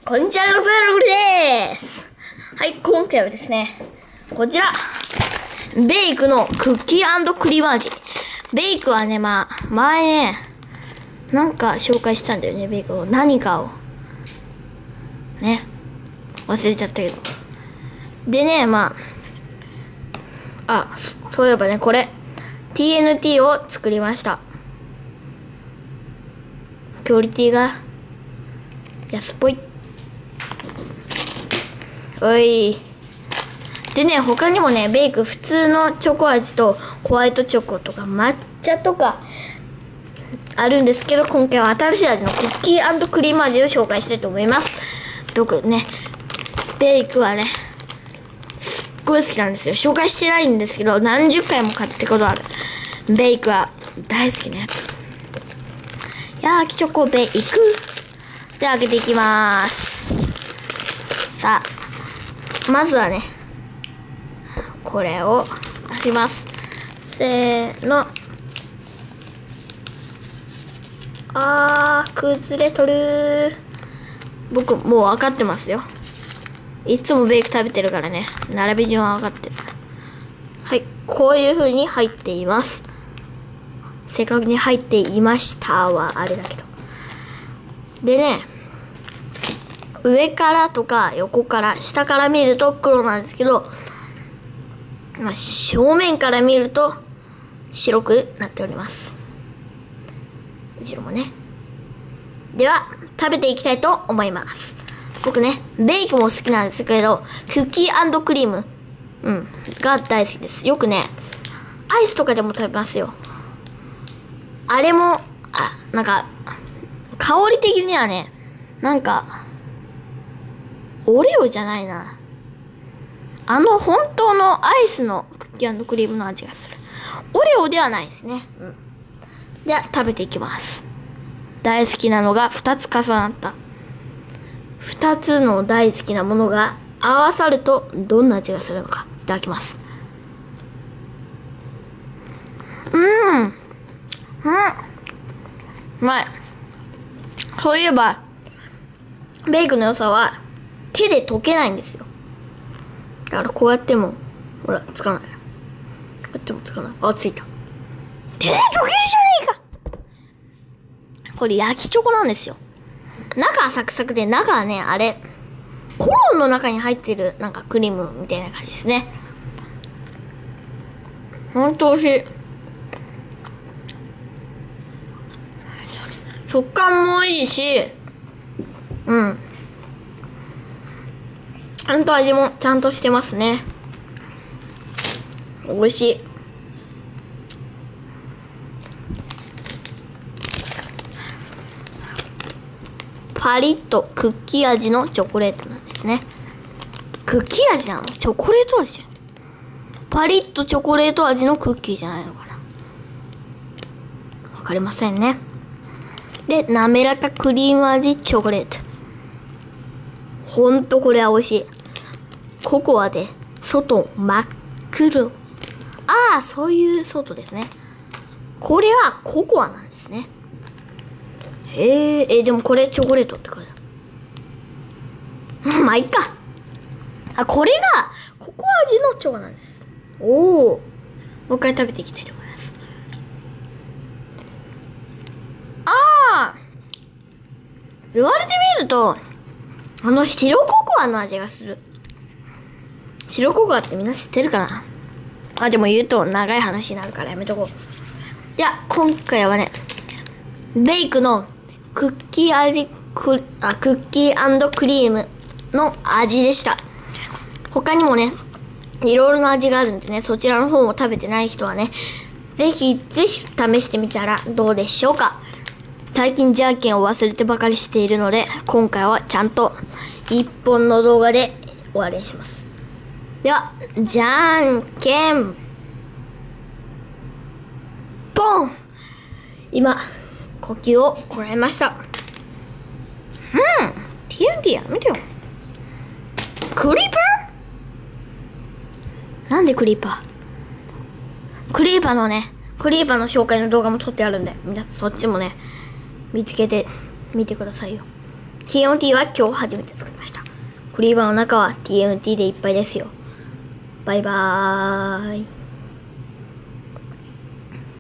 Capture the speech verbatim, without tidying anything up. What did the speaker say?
こんにちは、ロサルルです。はい、今回はですね、こちら、ベイクのクッキー&クリーム味。ベイクはね、まあ、前ね、なんか紹介したんだよね、ベイクを。何かを。ね。忘れちゃったけど。でね、まあ、あ、そういえばね、これ、ティーエヌティー を作りました。クオリティが安っぽい。おい。でね、他にもね、ベイク普通のチョコ味とホワイトチョコとか抹茶とかあるんですけど、今回は新しい味のクッキー&クリーム味を紹介したいと思います。僕ね、ベイクはね、すっごい好きなんですよ。紹介してないんですけど、何十回も買ったことある。ベイクは大好きなやつ。焼きチョコベイク。で、開けていきまーす。さあ、まずはね、これを開けます。せーの。あー、崩れとる。僕、もう分かってますよ。いつもベイク食べてるからね。並び順は分かってる。はい、こういう風に入っています。正確に入っていましたはあれだけど。でね、上からとか横から下から見ると黒なんですけど、まあ、正面から見ると白くなっております。後ろもね。では食べていきたいと思います。僕ね、ベイクも好きなんですけど、クッキー&クリーム、うん、が大好きです。よくね、アイスとかでも食べますよ。あれも、あ、なんか、香り的にはね、なんか、オレオじゃないな。あの本当のアイスのクッキー&クリームの味がする。オレオではないですね。うん。では、食べていきます。大好きなのがふたつ重なった。ふたつの大好きなものが合わさるとどんな味がするのか。いただきます。うーん。うん。うまい。そういえば、ベイクの良さは手で溶けないんですよ。だからこうやっても、ほら、つかない。こうやってもつかない。あ、ついた。手で溶けるじゃねえか。これ焼きチョコなんですよ。中はサクサクで、中はね、あれ、コロンの中に入ってる、なんかクリームみたいな感じですね。ほんと美味しい。食感もいいし、うん。ちゃんと味もちゃんとしてますね。美味しい。パリッとクッキー味のチョコレートなんですね。クッキー味なの？チョコレート味じゃん。パリッとチョコレート味のクッキーじゃないのかな。わかりませんね。で、滑らかクリーム味チョコレート。ほんとこれは美味しい。ココアで外真っ黒。ああ、そういう外ですね。これはココアなんですね。へえ、え、でもこれチョコレートって書いてある。まあいっか。あ、これがココア味のチョコなんです。おお。もう一回食べていきたいと思います。ああ、言われてみると、あの白ココアの味がする。白ココアってみんな知ってるかなあ、でも言うと長い話になるからやめとこう。いや、今回はね、ベイクのクッキー味ク、あ、クッキー&クリームの味でした。他にもね、いろいろな味があるんでね、そちらの方も食べてない人はね、ぜひぜひ試してみたらどうでしょうか。最近じゃんけんを忘れてばかりしているので、今回はちゃんと一本の動画で終わりにします。では、じゃんけんポン。今、呼吸をこらえました。うん、ティーエヌティー やめてよ。クリーパー？なんでクリーパー？クリーパーのね、クリーパーの紹介の動画も撮ってあるんで、皆さんそっちもね、見つけてみてくださいよ。 ティーエヌティー は今日初めて作りました。クリーバーの中は ティーエヌティー でいっぱいですよ。バイバーイ。